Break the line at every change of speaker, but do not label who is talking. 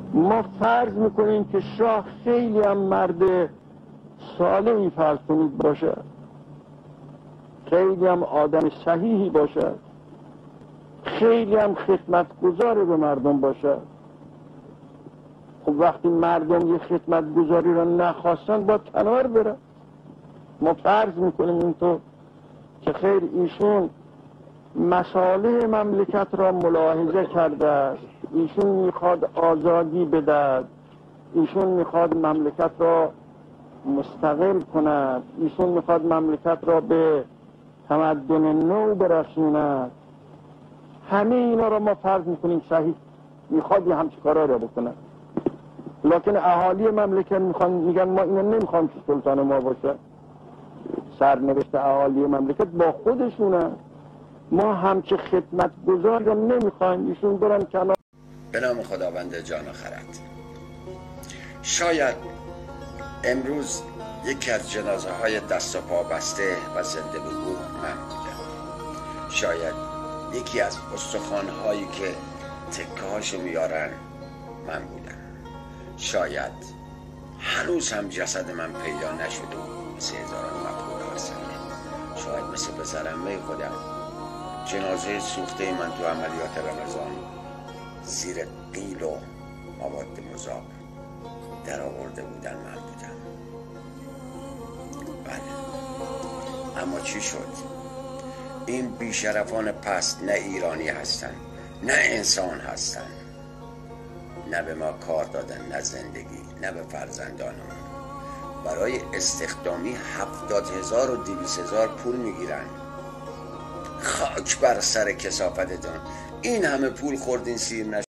ما فرض میکنیم که شاه خیلی هم مرد صالحی فرض کنید باشد، خیلی هم آدم صحیحی باشد، خیلی هم خدمتگزار به مردم باشد. خب وقتی مردم یه خدمتگزاری را نخواستن با کنار برن. ما فرض میکنیم اینطور که خیر ایشون مصالح مملکت را ملاحظه کرده است، ایشون میخواد آزادی بدهد، ایشون میخواد مملکت را مستقل کند، ایشون میخواد مملکت را به تمدن نو برسوند. همه اینا را ما فرض میکنیم صحیح، میخواد یه همچه کارا را بکنه. لکن اهالی مملکت میگن ما اینو نمیخوام که سلطان ما باشه. سرنوشت اهالی مملکت با خودشونه، ما همچه خدمتگزار را نمیخوایم، ایشون برن کنار.
به نام خداوند جان و خرد. شاید امروز یکی از جنازه های دست و پا بسته و زنده به گور من بودم. شاید یکی از استخوان هایی که تکه هاشو میارن من بودم. شاید هنوز هم جسد من پیدا نشده و مثل هزاران مقبول هستم. شاید مثل پسرعمه خودم جنازه سوخته من تو عملیات رمضان زیر قیل و مواد مذاب در آورده بودن من بودم. بله، اما چی شد؟ این بیشرفان پست نه ایرانی هستن، نه انسان هستن، نه به ما کار دادن، نه زندگی، نه به فرزندانمون. برای استخدامی 70,000 و 200,000 پول میگیرن. خاک بر سر کثافتتون. این همه پول خوردین سیر نشد.